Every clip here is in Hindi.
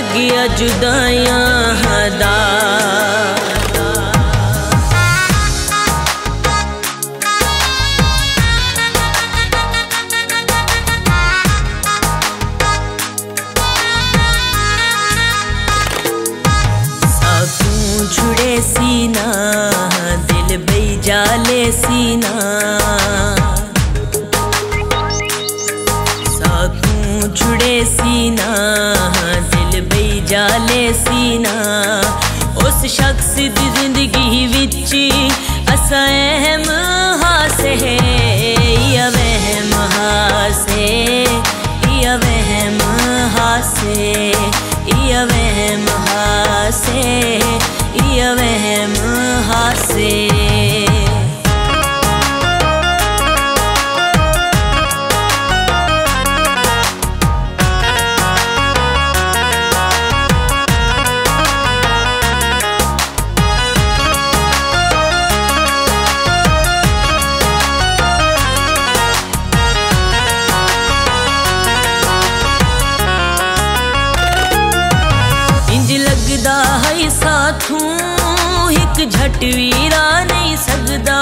लगिया जुदाइयां दा। साकू छुड़े सीना दिल बई जाले सीना। छुड़े सीना दिल बई जाले सीना। उस शख्स दी जिंदगी विच असा अहम हासे या वहम हासे या वहम हासे या वहम हासे या वहम हासे। लगदा है साथों एक झटवीरा नहीं सकदा।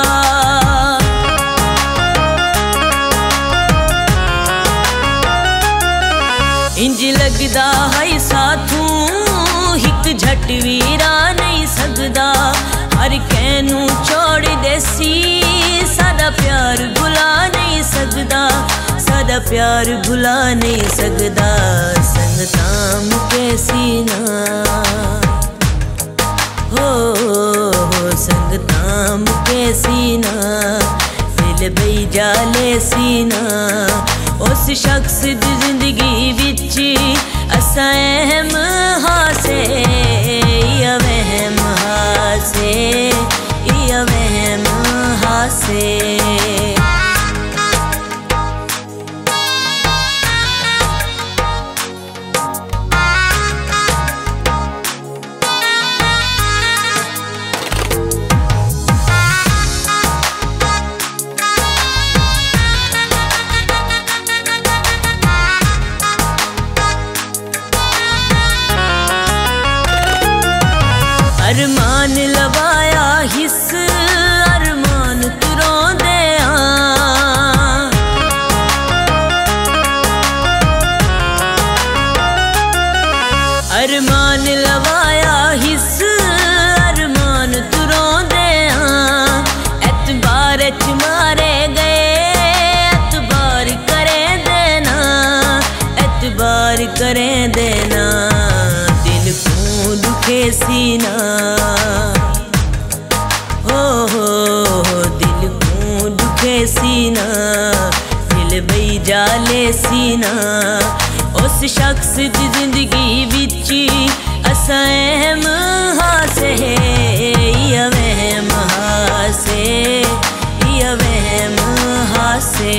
इंज लगदा है साथों एक झटवीरा नहीं सकदा। हर कैनू छोड़ देसी सादा प्यार भुला नहीं सकदा। सादा प्यार भुला नहीं सकदा। संगतां मुके सीना हो संगतां मुके सीना दिल बई जाले सीना। उस शख्स दी जिंदगी विच असा अहम हासे या वहम हासे या वहम हासे। अरमान लवाया हिस अरमान तुरों दे अरमान लवाया हिस अरमान तुरों दे। एतबार च मारे गए एतबार करें देना एतबार करें देना। दिल को दुखे सीना हो दिल को दुखे सीना दिल बई जाले सीना। उस शख्स दी जिंदगी विच असा अहम हासे या वहम हासे या वहम हासे।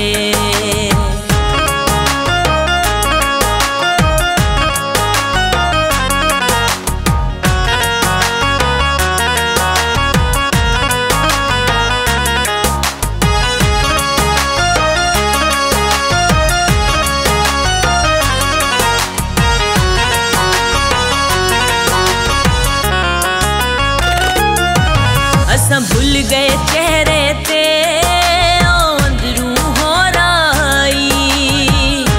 असा भूल गए चेहरे ते अंदरूं हो राई।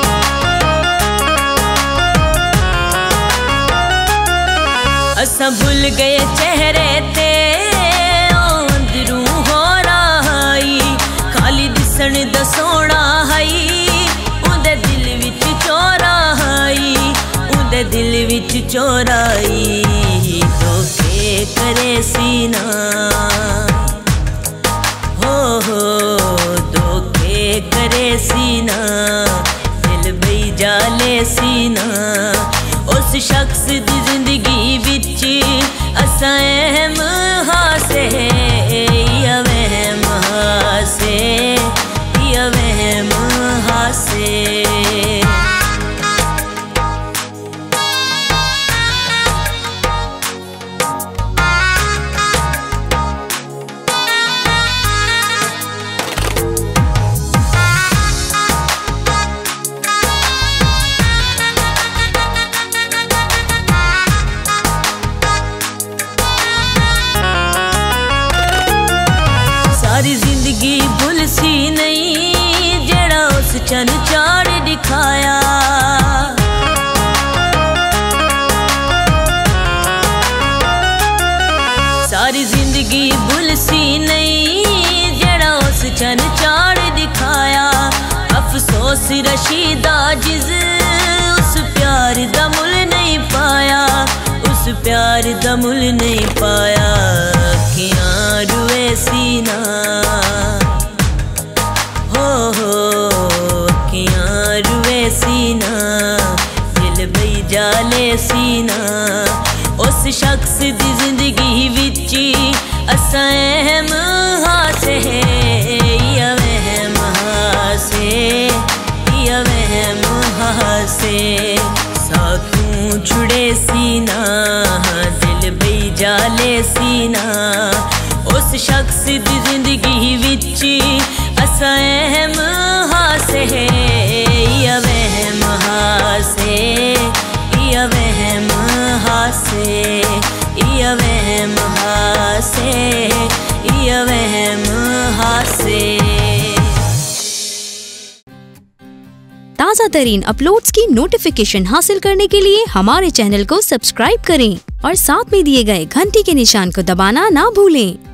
असा भूल गए चेहरे ते अंदरूं हो राई। खाली दिसण दा सोना हई उंदे दिल विच चोराई उंदे दिल विच चोराई। धोखे करे सीना हो धोखे करे सीना दिल बई जाले सीना। उस शख्स दी जिंदगी विच असा अहम हासे या वहम हासे या वहम हासे। उस चन चाड़ दिखाया। सारी जिंदगी भुल सी नहीं जड़ा उस चन चाड़ दिखाया। अफसोस रशीदा जिस उस प्यार दा मुल नहीं पाया, उस प्यार दा मुल नहीं पाया। अखियां रुए सीना हो अखियां रुए सीना, दिल बई जाले सीना। उस शख्स दी जिंदगी विच असां अहम हासे, या वहम हासे, या वहम हासे। साथों छुड़े सीना दिल बई जाले सीना। उस शख्स दी जिंदगी विच असां अहम हासे, या वहम हासे, या वहम हासे, या वहम हासे, या वहम हासे। ताज़ा तरीन अपलोड्स की नोटिफिकेशन हासिल करने के लिए हमारे चैनल को सब्सक्राइब करें और साथ में दिए गए घंटी के निशान को दबाना ना भूलें।